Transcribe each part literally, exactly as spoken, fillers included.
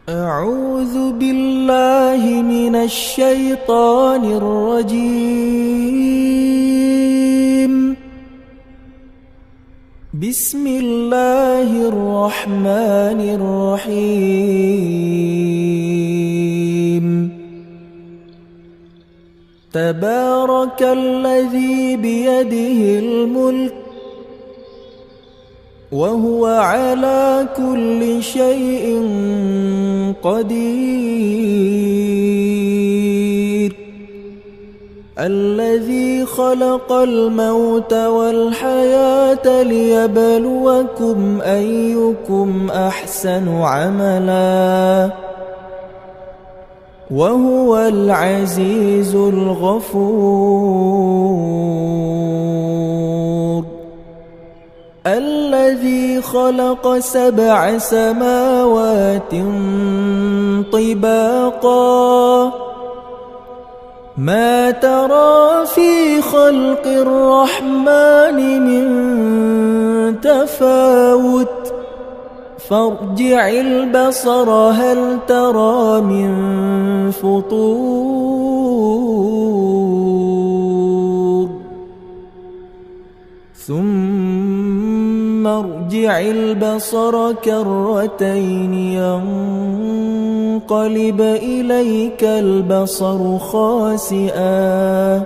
أعوذ بالله من الشيطان الرجيم. بسم الله الرحمن الرحيم. تبارك الذي بيده الملك وهو على كل شيء قدير. الذي خلق الموت والحياة ليبلوكم أيكم أحسن عملا وهو العزيز الغفور. الذي خلق سبع سماوات طباقا ما ترى في خلق الرحمن من تفاوت فارجع البصر هل ترى من فطور ثم ارجع البصر كرتين ينقلب إليك البصر خاسئا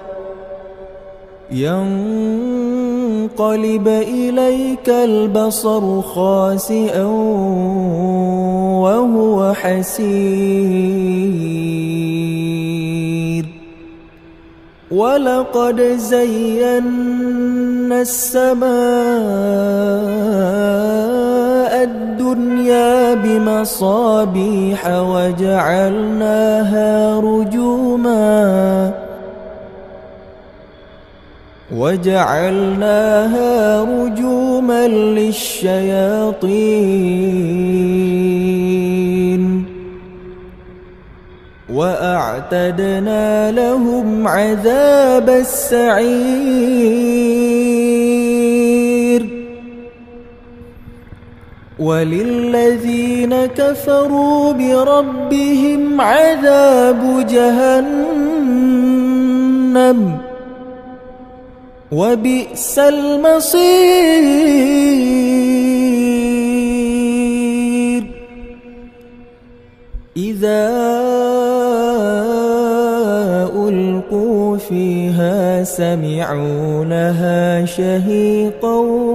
ينقلب إليك البصر خاسئا وهو حسير. ولقد زينا السماء الدنيا بمصابيح وجعلناها رجوما وجعلناها رجوما للشياطين وأعتدنا لهم عذاب السعير. وللذين كفروا بربهم عذاب جهنم وبئس المصير. إذا ألقوا فيها سمعوا لها شهيقا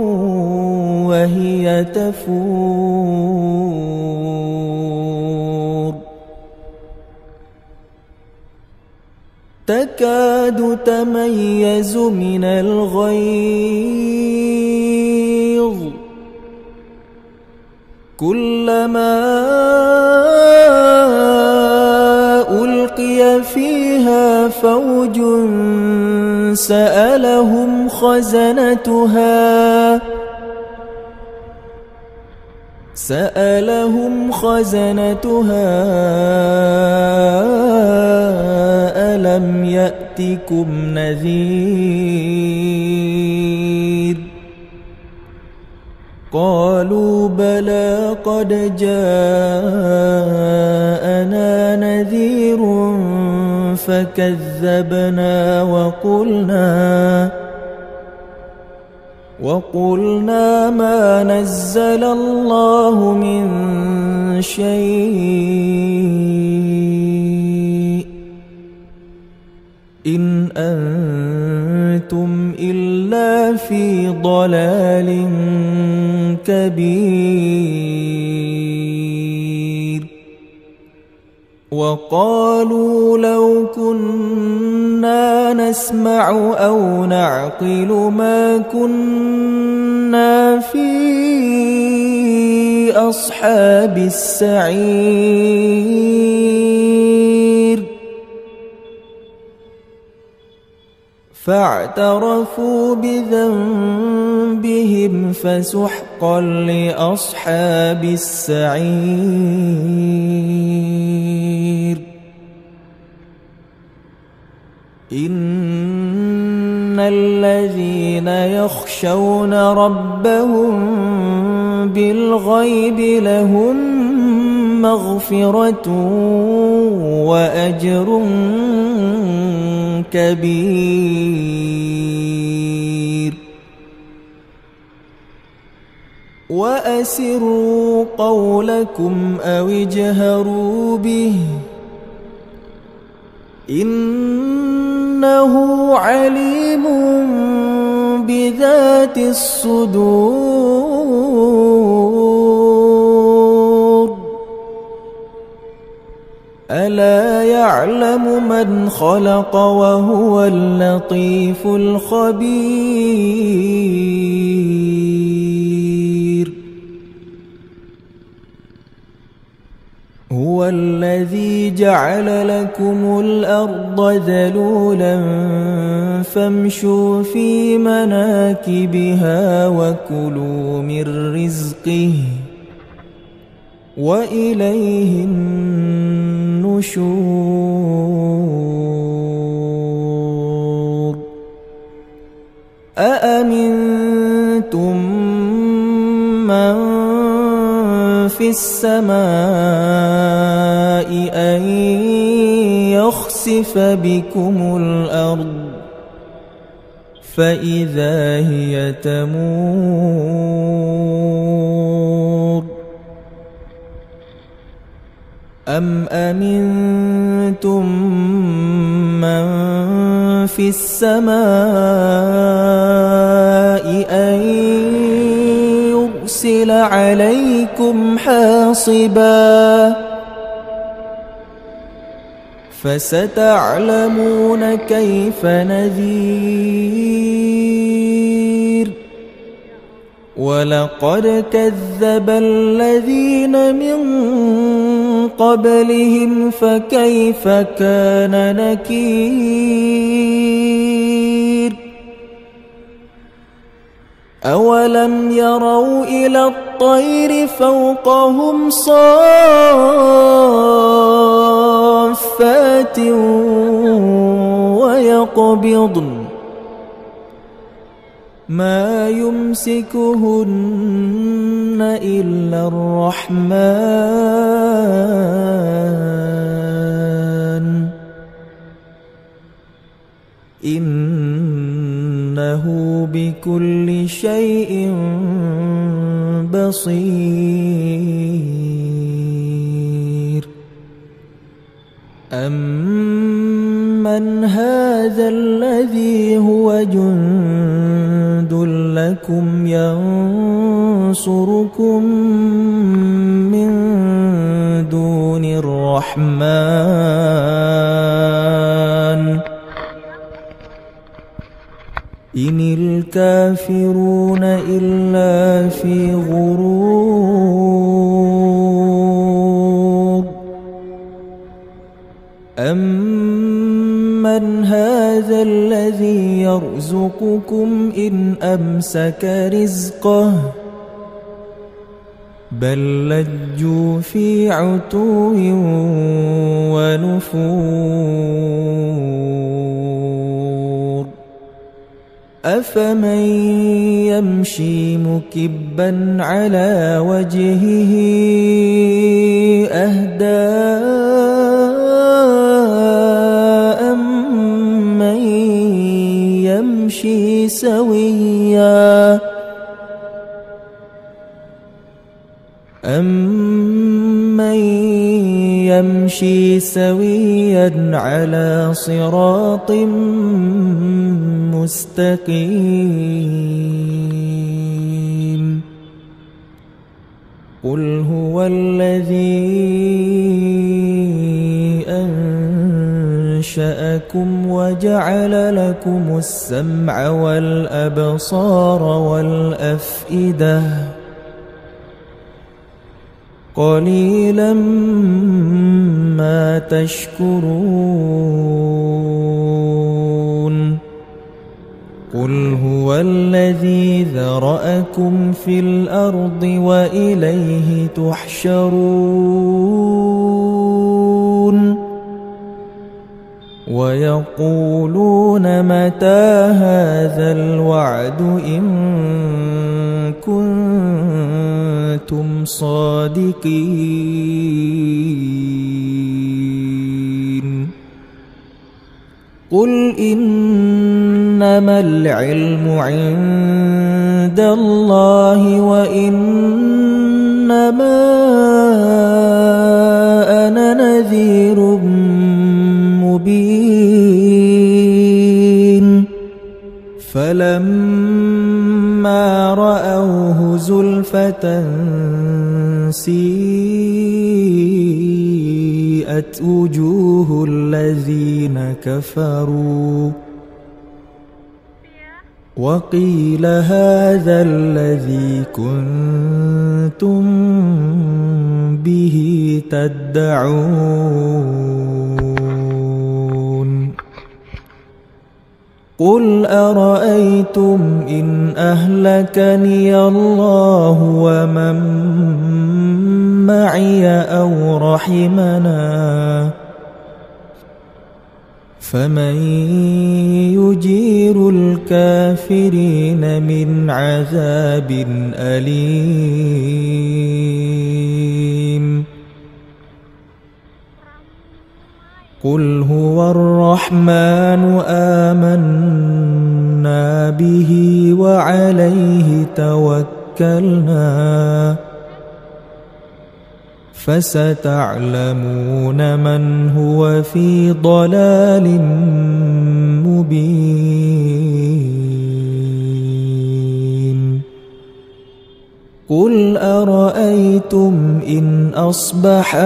وهي تفور تكاد تميز من الغيظ كلما ألقي فيها فوج سألهم خزنتها سألهم خزنتها ألم يأتكم نذير قالوا بلى قد جاءنا نذير فكذبنا وقلنا وقلنا ما نزل الله من شيء إن أنتم إلا في ضلال كبير. وقالوا لو كنا نسمع أو نعقل ما كنا في أصحاب السعير فاعترفوا بذنبهم فسحقا لأصحاب السعير. إن الذين يخشون ربهم بالغيب لهم مغفرة وأجر كبير. وأسروا قولكم أو اجهروا به إنه عليم بذات الصدور. ألا يعلم من خلق وهو اللطيف الخبير. هو الذي جعل لكم الأرض ذلولا فامشوا في مناكبها وكلوا من رزقه وإليه النشور. أأمنتم من في السماء أن يخسف بكم الأرض فإذا هي تمور. أم أمنتم من في السماء أن يرسل عليكم حاصبا فستعلمون كيف نذير. ولقد كذب الذين من قبلهم فكيف كان نكير. أولم يروا إلى الطير فوقهم صافات ويقبضن ما يمسكهن إلا الرحمن إنه بكل شيء بصير. أمن هذا الذي هو جند لكم ينصركم من دون الرحمن إن الكافرون إلا في غرور. أمن هذا الذي يرزقكم إن أمسك رزقه بل لجوا في عتو ونفور. أفمن يمشي مكبا على وجهه أهدى أمن يمشي سويا أمن يمشي سويا على صراط مستقيم. قل هو الذي أنشأكم وجعل لكم السمع والأبصار والأفئدة قليلا ما تشكرون. قل هو الذي ذرأكم في الأرض وإليه تحشرون. ويقولون متى هذا الوعد إن كنتم صادقين قل إنما العلم عند الله وإنما أنا نذير مبين فلما رأوه زلفة سيئت وجوه الذين كفروا وقيل هذا الذي كنتم به تدعون قل أرأيتم إن أهلكني الله ومن معي أو رحمنا فمن يجير الكافرين من عذاب أليم قل هو الرحمن آمنا به وعليه توكلنا فستعلمون من هو في ضلال مبين قل أرأيتم إن أصبح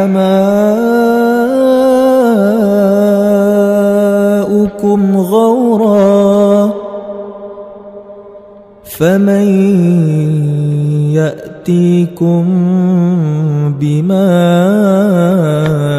ماؤكم غورا فمن يأتيكم بماء